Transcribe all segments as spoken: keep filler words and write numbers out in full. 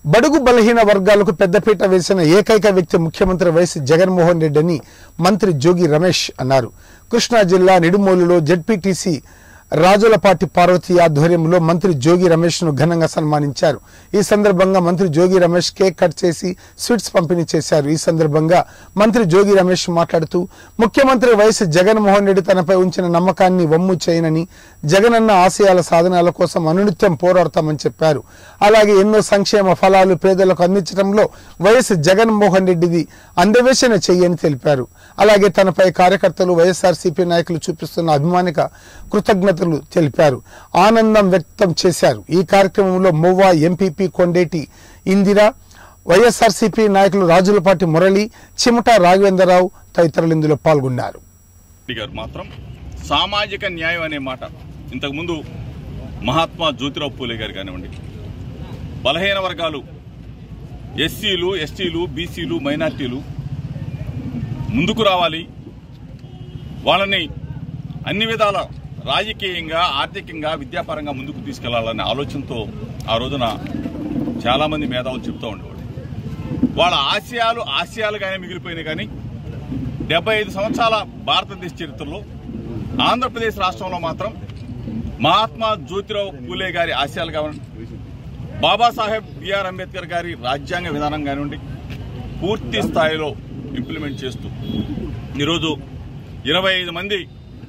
బడుగు బలహీన వర్గాలకు పెద్దపీట వేసిన ఏకైక వ్యక్తి ముఖ్యమంత్రి వైఎస్ జగన్మోహన్ రెడ్డి అని మంత్రి జోగి రమేష్ అన్నారు. కృష్ణా జిల్లా నిడుమోలులో జెడ్పీటీసీ రాజులపాటి పార్వతి ఆధ్వర్యంలో మంత్రి జోగి రమేష్ ను ఘనంగా సన్మానించారు. ఈ సందర్భంగా మంత్రి జోగి రమేష్ కేక్ కట్ చేసి స్వీట్స్ పంపిణీ చేశారు. ఈ సందర్భంగా మంత్రి జోగి రమేష్ మాట్లాడుతూ ముఖ్యమంత్రి వైఎస్ జగన్మోహన్ రెడ్డి తనపై ఉంచిన నమ్మకాన్ని వమ్ము చేయనని, జగనన్న ఆశయాల సాధనాల కోసం అనునిత్యం పోరాడతామని చెప్పారు. అలాగే ఎన్నో సంక్షేమ ఫలాలు పేదలకు అందించడంలో వైఎస్ జగన్మోహన్ రెడ్డిది అందవేశన చెయ్యని తెలిపారు. అలాగే తనపై కార్యకర్తలు వైఎస్ఆర్సీపీ నాయకులు చూపిస్తున్న అభిమానిక కృతజ్ఞత తెలిపారు. ఆనందం వ్యక్తం చేశారు. ఈ కార్యక్రమంలో మొవ్వా ఎంపీపీ కొండేటి ఇందిరా, వైఎస్ఆర్సీపీ నాయకులు రాజులపాటి మురళి, చిమట రాఘవేంద్రరావు తదితరులు ఇందులో పాల్గొన్నారు. మాత్రం సామాజిక న్యాయం అనే మాట ఇంతకుముందు మహాత్మా జ్యోతిరావు పూలే గారు కానివ్వండి, బలహీన వర్గాలు ఎస్సీలు, ఎస్టీలు, బీసీలు, మైనార్టీలు ముందుకు రావాలి, వాళ్ళని అన్ని విధాల రాజకీయంగా, ఆర్థికంగా, విద్యాపరంగా ముందుకు తీసుకెళ్లాలనే ఆలోచనతో ఆ రోజున చాలామంది మేధావులు చెబుతూ ఉండేవాళ్ళు. వాళ్ళ ఆశయాలు ఆశయాలుగానే మిగిలిపోయినాయి. కానీ డెబ్బై ఐదు సంవత్సరాల భారతదేశ చరిత్రలో ఆంధ్రప్రదేశ్ రాష్ట్రంలో మాత్రం మహాత్మా జ్యోతిరావు పూలే గారి ఆశయాలు కానివ్వండి, బాబాసాహెబ్ బిఆర్ అంబేద్కర్ గారి రాజ్యాంగ విధానం కానివ్వండి, పూర్తి స్థాయిలో ఇంప్లిమెంట్ చేస్తూ ఈరోజు ఇరవై ఐదు మంది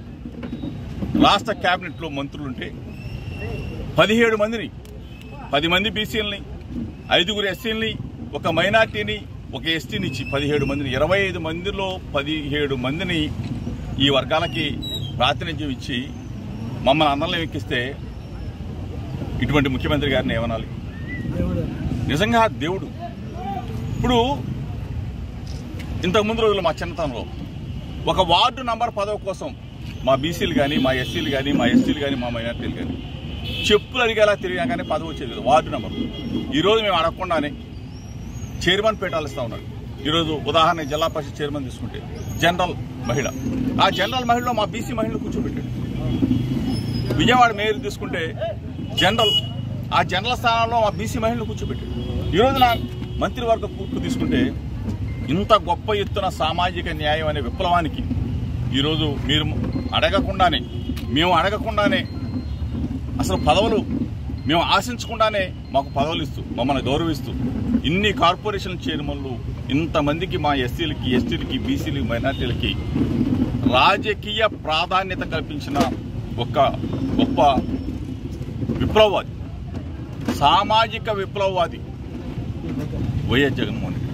రాష్ట్ర కేబినెట్లో మంత్రులుంటే పదిహేడు మందిని, పది మంది బీసీలని, ఐదుగురు ఎస్సీలని, ఒక మైనార్టీని, ఒక ఎస్టీని ఇచ్చి పదిహేడు మందిని, ఇరవై ఐదు మందిలో పదిహేడు మందిని ఈ వర్గాలకి ప్రాతినిధ్యం ఇచ్చి మమ్మల్ని అందరిలో ఎక్కిస్తే ఇటువంటి ముఖ్యమంత్రి గారిని ఏమనాలి? నిజంగా దేవుడు. ఇప్పుడు ఇంతకుముందు రోజుల్లో మా చిన్నతనంలో ఒక వార్డు నంబర్ పదవి కోసం మా బీసీలు కానీ, మా ఎస్సీలు కానీ, మా ఎస్టీలు కానీ, మా మైనార్టీలు కానీ చెప్పులు అడిగేలా తిరిగినా కానీ పదవి వచ్చేది కదా వార్డు నెంబర్. ఈరోజు మేము అడగకుండానే చైర్మన్ పీఠాలు ఇస్తా ఉన్నారు. ఈరోజు ఉదాహరణ జిల్లా పరిషత్ చైర్మన్ తీసుకుంటే జనరల్ మహిళ, ఆ జనరల్ మహిళలో మా బీసీ మహిళను కూర్చోబెట్టాడు. విజయవాడ మేయర్ తీసుకుంటే జనరల్, ఆ జనరల్ స్థానంలో మా బీసీ మహిళను కూర్చోబెట్టాడు. ఈరోజు నా మంత్రివర్గ కూర్పు తీసుకుంటే ఇంత గొప్ప ఎత్తున సామాజిక న్యాయం అనే విప్లవానికి ఈరోజు మీరు అడగకుండానే, మేము అడగకుండానే, అసలు పదవులు మేము ఆశించకుండానే మాకు పదవులు ఇస్తూ మమ్మల్ని గౌరవిస్తూ ఇన్ని కార్పొరేషన్ చైర్మన్లు ఇంతమందికి, మా ఎస్సీలకి, ఎస్టీలకి, బీసీలకి, మైనార్టీలకి రాజకీయ ప్రాధాన్యత కల్పించిన ఒక గొప్ప విప్లవవాది, సామాజిక విప్లవవాది వైఎస్ జగన్మోహన్ రెడ్డి.